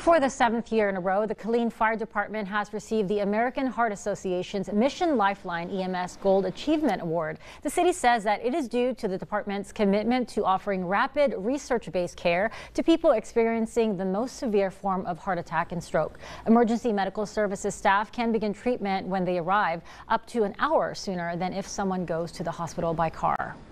For the seventh year in a row, the Killeen Fire Department has received the American Heart Association's Mission Lifeline EMS Gold Achievement Award. The city says that it is due to the department's commitment to offering rapid, research-based care to people experiencing the most severe form of heart attack and stroke. Emergency medical services staff can begin treatment when they arrive, up to an hour sooner than if someone goes to the hospital by car.